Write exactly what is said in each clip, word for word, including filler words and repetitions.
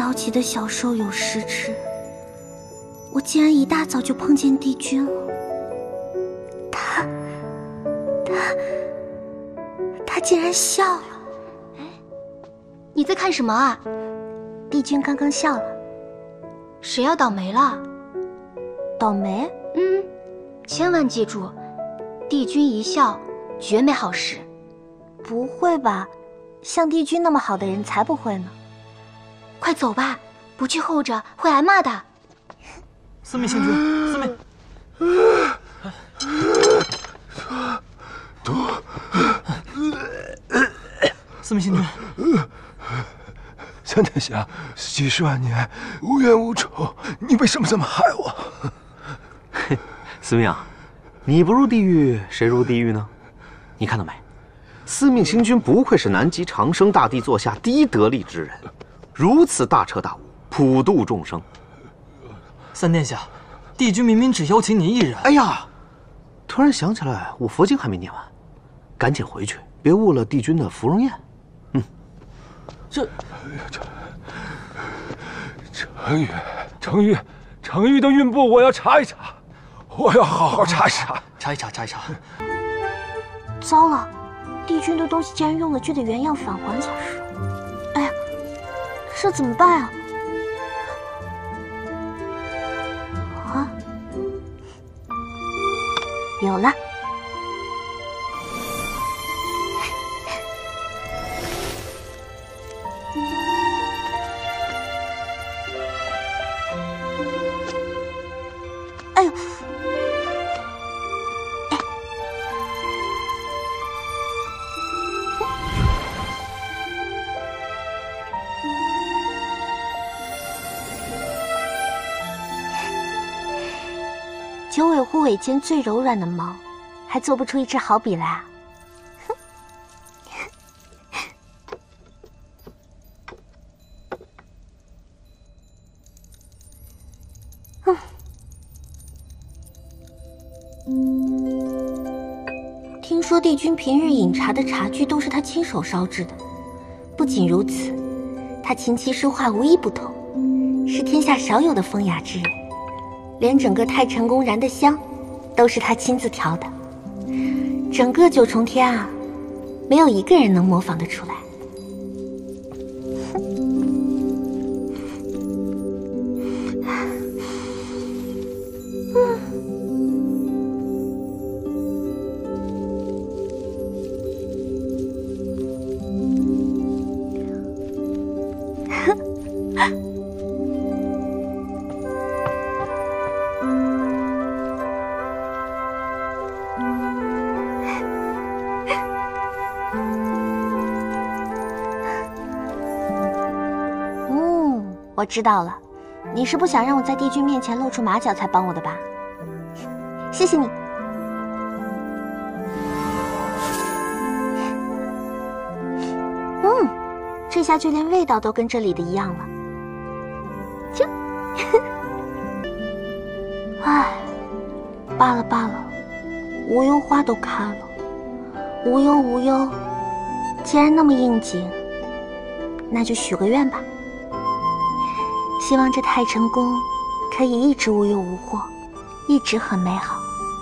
着急的小兽有失之，我竟然一大早就碰见帝君了。他，他，他竟然笑了。 哎，你在看什么啊？ 帝君刚刚笑了。 谁要倒霉了？ 倒霉？ 嗯，千万记住，帝君一笑，绝没好事。 不会吧？像帝君那么好的人才不会呢。 快走吧，不去候着会挨骂的。 司命星君，司命。司命星君。 三殿下，几十万年无冤无仇，你为什么这么害我？ 司命，你不入地狱，谁入地狱呢？你看到没？司命星君不愧是南极长生大帝座下第一得力之人，如此大彻大悟，普度众生。 三殿下，帝君明明只邀请你一人。 哎呀，突然想起来，我佛经还没念完，赶紧回去，别误了帝君的芙蓉宴。嗯， 这。 程昱，程昱，程昱的运布我要查一查，我要好好查一查， 查一查，查一查。 糟了，帝君的东西既然用了，就得原样返还才是。哎呀，这怎么办啊？啊，有了。 哎呦！哎，九尾狐尾间最柔软的毛，还做不出一支好笔来啊！听说帝君平日饮茶的茶具都是他亲手烧制的。不仅如此，他琴棋书画无一不通，是天下少有的风雅之人。连整个太晨宫燃的香，都是他亲自调的。整个九重天啊，没有一个人能模仿得出来。我知道了，你是不想让我在帝君面前露出马脚才帮我的吧？谢谢你。嗯，这下就连味道都跟这里的一样了。就，唉，罢了罢了，无忧花都开了，无忧无忧，既然那么应景，那就许个愿吧。 希望这太晨宫可以一直无忧无祸，一直很美好。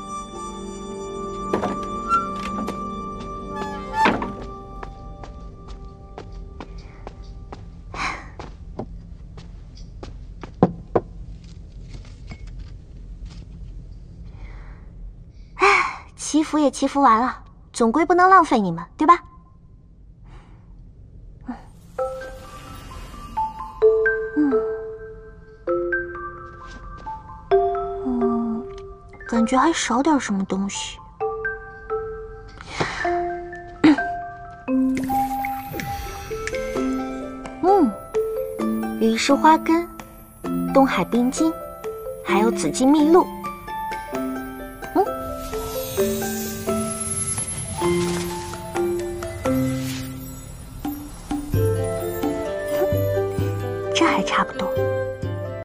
唉，祈福也祈福完了，总归不能浪费你们，对吧？ 感觉还少点什么东西。嗯，羽石花根、东海冰晶，还有紫金蜜露。嗯，这还差不